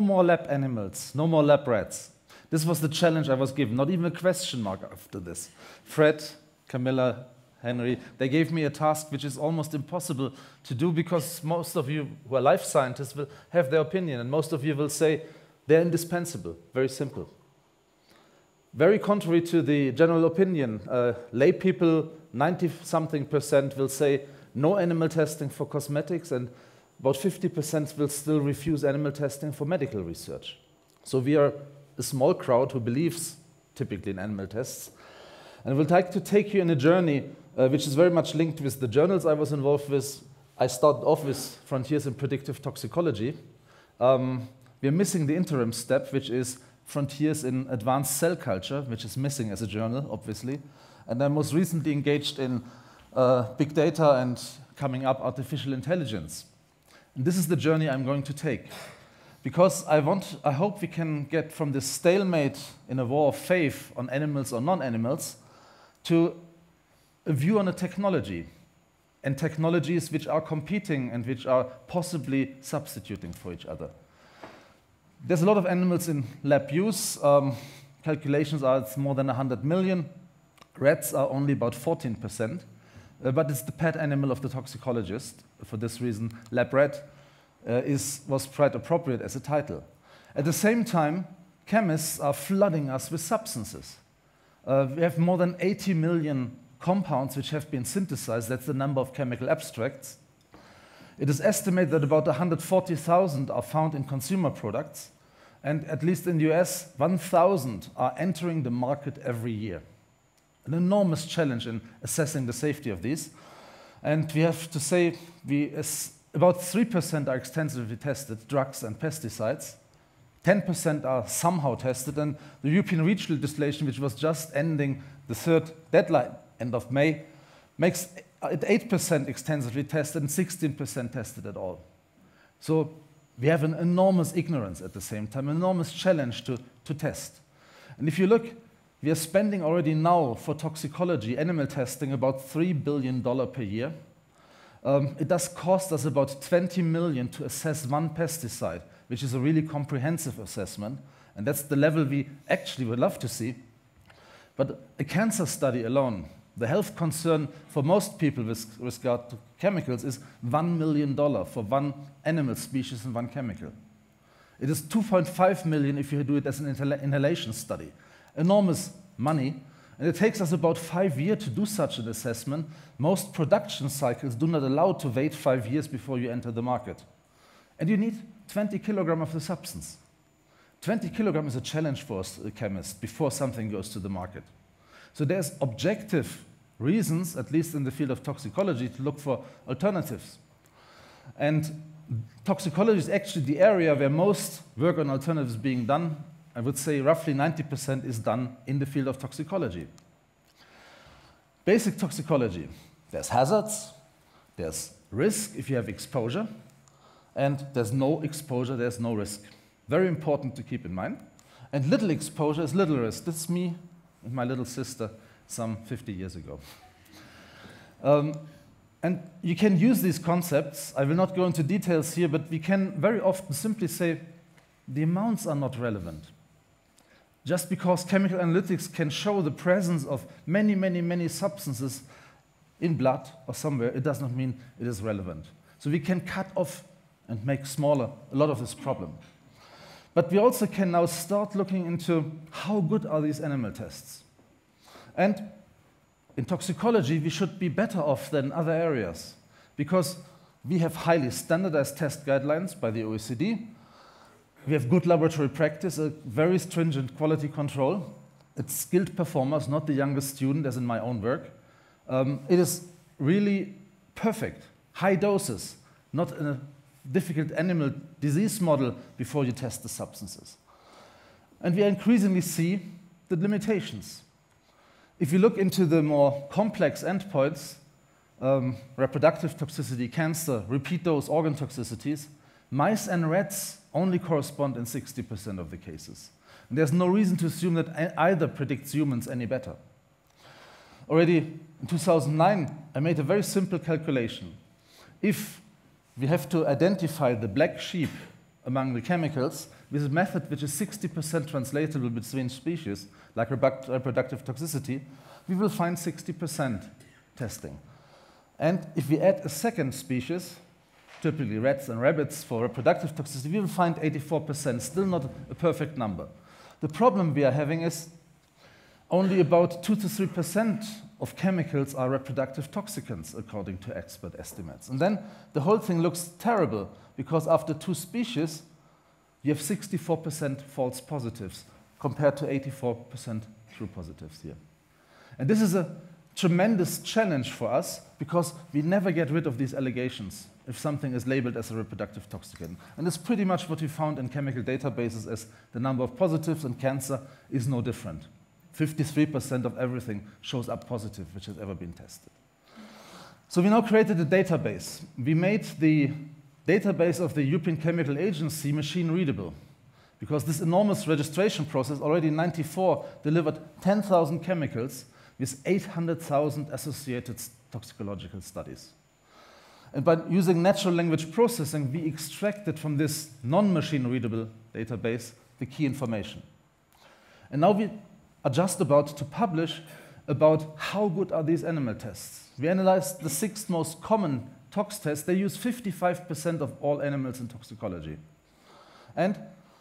more lab animals, no more lab rats. This was the challenge I was given, not even a question mark after this. Fred, Camilla, Henry, they gave me a task which is almost impossible to do because most of you who are life scientists will have their opinion and most of you will say they're indispensable, very simple. Very contrary to the general opinion, lay people, 90-something% will say no animal testing for cosmetics and about 50% will still refuse animal testing for medical research. So we are a small crowd who believes typically in animal tests. And I would like to take you on a journey which is very much linked with the journals I was involved with. I started off with Frontiers in Predictive Toxicology. We are missing the interim step, which is Frontiers in Advanced Cell Culture, which is missing as a journal, obviously. And I most recently engaged in big data and coming up artificial intelligence. And this is the journey I'm going to take. Because I hope we can get from this stalemate in a war of faith on animals or non-animals to a view on a technology and technologies which are competing and which are possibly substituting for each other. There's a lot of animals in lab use. Calculations are it's more than 100 million. Rats are only about 14%, but it's the pet animal of the toxicologist. For this reason, lab rat was quite appropriate as a title. At the same time, chemists are flooding us with substances. We have more than 80 million compounds which have been synthesized. That's the number of chemical abstracts. It is estimated that about 140,000 are found in consumer products, and at least in the US, 1,000 are entering the market every year. An enormous challenge in assessing the safety of these. And we have to say, about 3% are extensively tested, drugs and pesticides. 10% are somehow tested, and the European REACH legislation, which was just ending the third deadline, end of May, makes it 8% extensively tested and 16% tested at all. So we have an enormous ignorance at the same time, an enormous challenge to test. And if you look, we are spending already now for toxicology, animal testing, about $3 billion per year. It does cost us about 20 million to assess one pesticide, which is a really comprehensive assessment, and that's the level we actually would love to see. But a cancer study alone, the health concern for most people with regard to chemicals is $1 million for one animal species and one chemical. It is 2.5 million if you do it as an inhalation study. Enormous money, and it takes us about 5 years to do such an assessment. Most production cycles do not allow to wait 5 years before you enter the market. And you need 20 kilograms of the substance. 20 kilograms is a challenge for a chemist before something goes to the market. So there's objective reasons, at least in the field of toxicology, to look for alternatives. And toxicology is actually the area where most work on alternatives is being done. I would say roughly 90% is done in the field of toxicology. Basic toxicology. There's hazards, there's risk if you have exposure, and there's no exposure, there's no risk. Very important to keep in mind. And little exposure is little risk. That's me and my little sister some 50 years ago. And you can use these concepts. I will not go into details here, but we can very often simply say the amounts are not relevant. Just because chemical analytics can show the presence of many, many, many substances in blood or somewhere, it does not mean it is relevant. So we can cut off and make smaller a lot of this problem. But we also can now start looking into how good are these animal tests. And in toxicology, we should be better off than other areas because we have highly standardized test guidelines by the OECD. We have good laboratory practice, a very stringent quality control. It's skilled performers, not the youngest student, as in my own work. It is really perfect, high doses, not in a difficult animal disease model before you test the substances. And we increasingly see the limitations. If you look into the more complex endpoints, reproductive toxicity, cancer, repeat dose organ toxicities, mice and rats only correspond in 60% of the cases. And there's no reason to assume that either predicts humans any better. Already in 2009, I made a very simple calculation. If we have to identify the black sheep among the chemicals with a method which is 60% translatable between species, like reproductive toxicity, we will find 60% testing. And if we add a second species, typically rats and rabbits for reproductive toxicity, we will find 84%, still not a perfect number. The problem we are having is only about 2 to 3% of chemicals are reproductive toxicants, according to expert estimates. And then the whole thing looks terrible, because after 2 species, you have 64% false positives, compared to 84% true positives here. And this is a tremendous challenge for us, because we never get rid of these allegations if something is labeled as a reproductive toxicant. And it's pretty much what we found in chemical databases, as the number of positives in cancer is no different. 53% of everything shows up positive, which has ever been tested. So we now created a database. We made the database of the European Chemical Agency machine readable, because this enormous registration process already in 1994 delivered 10,000 chemicals with 800,000 associated toxicological studies. And by using natural language processing, we extracted from this non-machine readable database the key information. And now we are just about to publish about how good are these animal tests. We analyzed the 6 most common tox tests. They use 55% of all animals in toxicology. And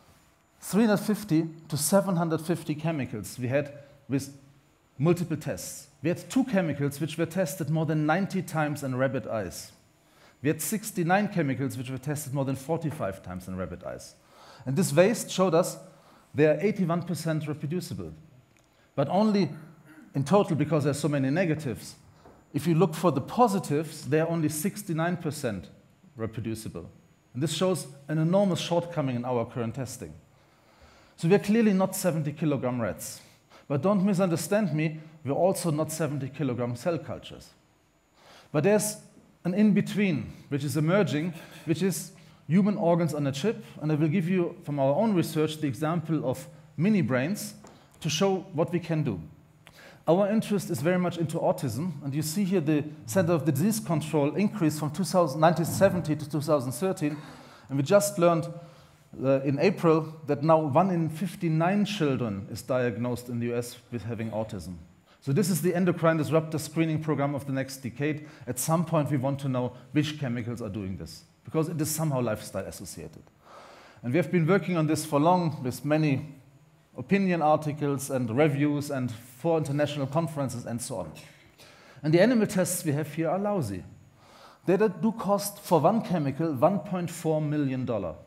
350 to 750 chemicals we had with multiple tests. We had 2 chemicals which were tested more than 90 times in rabbit eyes. We had 69 chemicals which were tested more than 45 times in rabbit eyes. And this waste showed us they are 81% reproducible. But only in total, because there's so many negatives. If you look for the positives, they are only 69% reproducible. And this shows an enormous shortcoming in our current testing. So we are clearly not 70-kilogram rats. But don't misunderstand me, we're also not 70-kilogram cell cultures. But there's an in-between, which is emerging, which is human organs on a chip. And I will give you, from our own research, the example of mini brains to show what we can do. Our interest is very much into autism, and you see here the Center of Disease Control increased from 1970 to 2013, and we just learned in April that now 1 in 59 children is diagnosed in the US with having autism. So this is the endocrine disruptor screening program of the next decade. At some point we want to know which chemicals are doing this, because it is somehow lifestyle associated. And we have been working on this for long with many opinion articles and reviews and 4 international conferences and so on. And the animal tests we have here are lousy. They do cost for 1 chemical $1.4 million.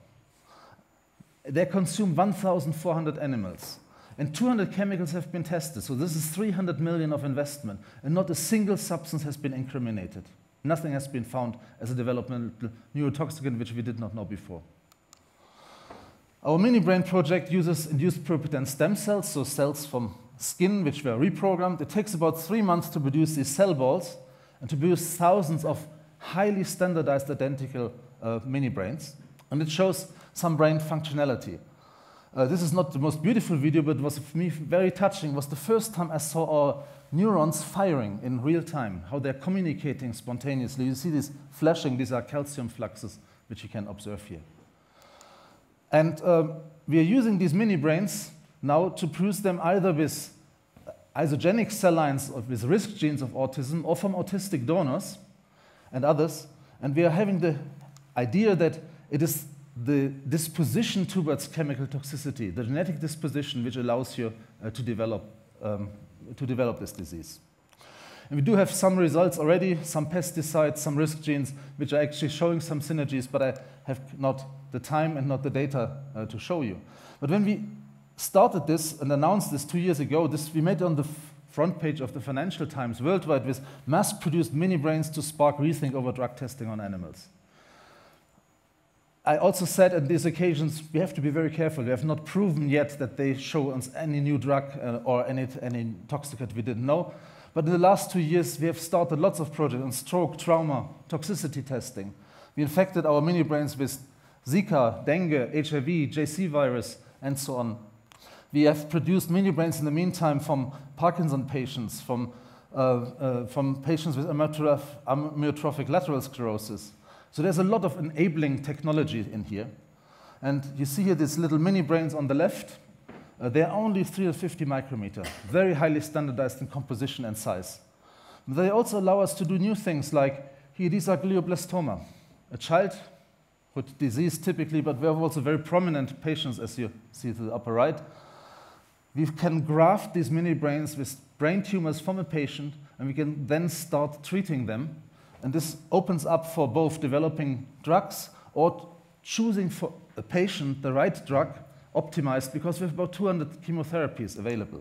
They consume 1,400 animals. And 200 chemicals have been tested. So this is 300 million of investment. And not a single substance has been incriminated. Nothing has been found as a developmental neurotoxicant, which we did not know before. Our mini-brain project uses induced pluripotent stem cells, so cells from skin which were reprogrammed. It takes about 3 months to produce these cell balls and to produce thousands of highly standardized identical mini-brains. And it shows some brain functionality. This is not the most beautiful video, but it was for me very touching. It was the first time I saw our neurons firing in real time, how they're communicating spontaneously. You see these flashing, these are calcium fluxes, which you can observe here. And we are using these mini-brains now to produce them either with isogenic cell lines or with risk genes of autism, or from autistic donors and others. And we are having the idea that it is the disposition towards chemical toxicity, the genetic disposition, which allows you to develop this disease. And we do have some results already, some pesticides, some risk genes, which are actually showing some synergies, but I have not the time and not the data to show you. But when we started this and announced this 2 years ago, we made it on the front page of the Financial Times worldwide with mass-produced mini-brains to spark rethink over drug testing on animals. I also said at these occasions, we have to be very careful. We have not proven yet that they show us any new drug or any toxicant we didn't know. But in the last 2 years, we have started lots of projects on stroke, trauma, toxicity testing. We infected our mini-brains with Zika, dengue, HIV, JC virus, and so on. We have produced mini-brains in the meantime from Parkinson patients, from patients with amyotrophic lateral sclerosis. So there's a lot of enabling technology in here. And you see here these little mini brains on the left. They're only 350 micrometer, very highly standardized in composition and size. They also allow us to do new things like, here these are glioblastoma, a childhood disease typically, but we have also very prominent patients, as you see to the upper right. We can graft these mini brains with brain tumors from a patient, and we can then start treating them. And this opens up for both developing drugs or choosing for a patient the right drug optimized, because we have about 200 chemotherapies available.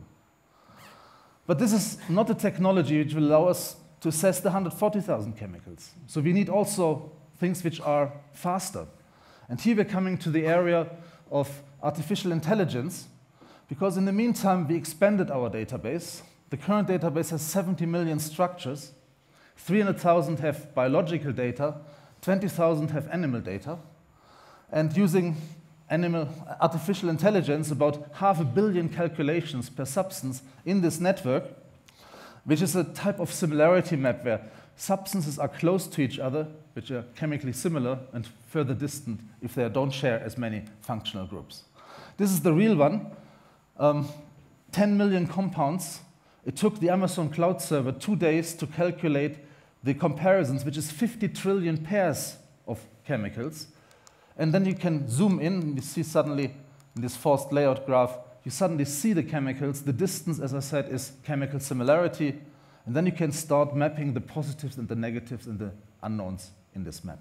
But this is not a technology which will allow us to assess the 140,000 chemicals. So we need also things which are faster. And here we're coming to the area of artificial intelligence, because in the meantime we expanded our database. The current database has 70 million structures, 300,000 have biological data, 20,000 have animal data, and using artificial intelligence, about 500 million calculations per substance in this network, which is a type of similarity map where substances are close to each other, which are chemically similar, and further distant if they don't share as many functional groups. This is the real one. 10 million compounds. It took the Amazon Cloud Server 2 days to calculate the comparisons, which is 50 trillion pairs of chemicals. And then you can zoom in, and you see suddenly, in this forced layout graph, you suddenly see the chemicals. The distance, as I said, is chemical similarity. And then you can start mapping the positives and the negatives and the unknowns in this map.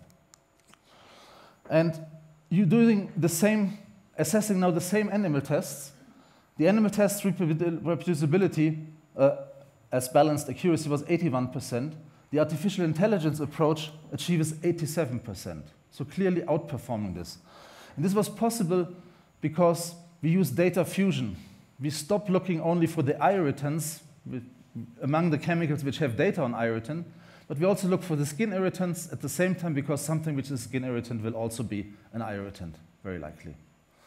And you're doing the same, assessing now the same animal tests. The animal test reproducibility as balanced accuracy was 81%. The artificial intelligence approach achieves 87%. So clearly outperforming this. And this was possible because we use data fusion. We stop looking only for the irritants among the chemicals which have data on irritant, but we also look for the skin irritants at the same time, because something which is a skin irritant will also be an irritant, very likely.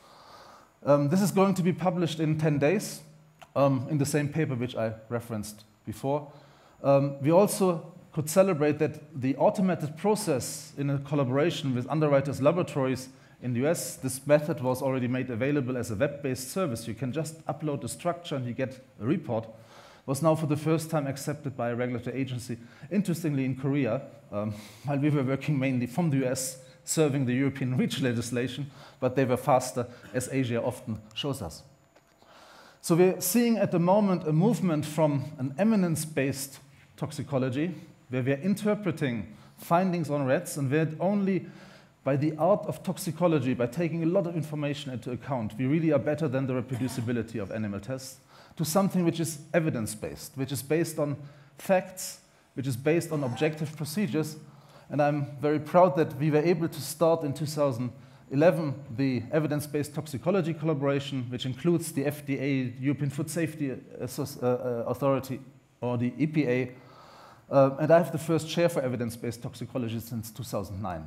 This is going to be published in 10 days in the same paper which I referenced before. We also could celebrate that the automated process in a collaboration with Underwriters Laboratories in the US, this method was already made available as a web-based service. You can just upload the structure and you get a report, was now for the first time accepted by a regulatory agency, interestingly in Korea, while we were working mainly from the US, serving the European REACH legislation, but they were faster, as Asia often shows us. So we're seeing at the moment a movement from an eminence-based toxicology, where we're interpreting findings on rats, and where only by the art of toxicology, by taking a lot of information into account, we really are better than the reproducibility of animal tests, to something which is evidence-based, which is based on facts, which is based on objective procedures. And I'm very proud that we were able to start in 2011 the evidence-based toxicology collaboration, which includes the FDA, European Food Safety Authority, or the EPA. And I have the first chair for evidence-based toxicology since 2009.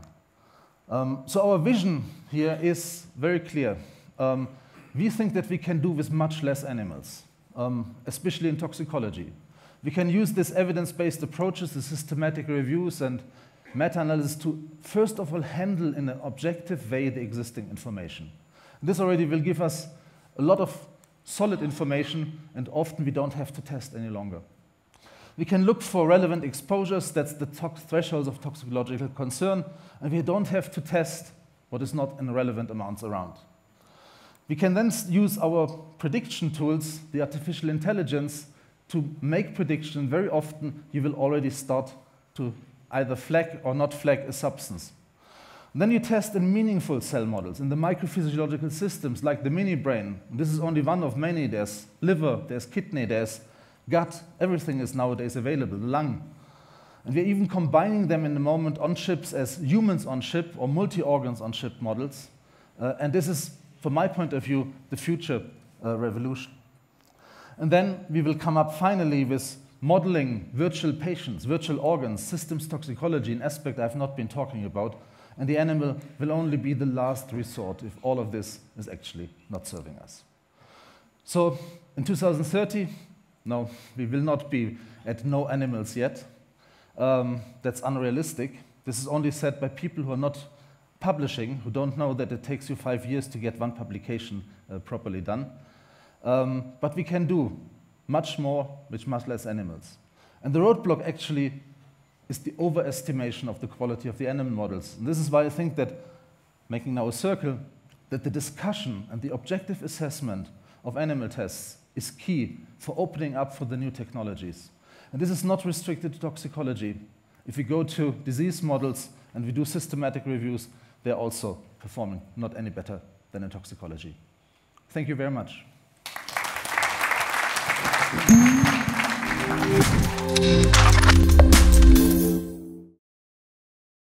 So our vision here is very clear. We think that we can do with much less animals, especially in toxicology. We can use these evidence-based approaches, the systematic reviews and meta-analysis, to first of all handle in an objective way the existing information. This already will give us a lot of solid information, and often we don't have to test any longer. We can look for relevant exposures, that's the thresholds of toxicological concern, and we don't have to test what is not in relevant amounts around. We can then use our prediction tools, the artificial intelligence, to make prediction. Very often you will already start to either flag or not flag a substance. And then you test in meaningful cell models, in the microphysiological systems, like the mini brain. This is only one of many. There's liver, there's kidney, there's gut. Everything is nowadays available, lung. And we're even combining them in the moment on chips as humans on chip or multi-organs on chip models. And this is, from my point of view, the future revolution. And then we will come up finally with modeling virtual patients, virtual organs, systems toxicology, an aspect I've not been talking about. And the animal will only be the last resort if all of this is actually not serving us. So in 2030, no, we will not be at no animals yet. That's unrealistic. This is only said by people who are not publishing who don't know that it takes you 5 years to get one publication properly done. But we can do much more with much less animals. And the roadblock actually is the overestimation of the quality of the animal models. And this is why I think that, making now a circle, that the discussion and the objective assessment of animal tests is key for opening up for the new technologies. And this is not restricted to toxicology. If we go to disease models and we do systematic reviews, they're also performing not any better than in toxicology. Thank you very much.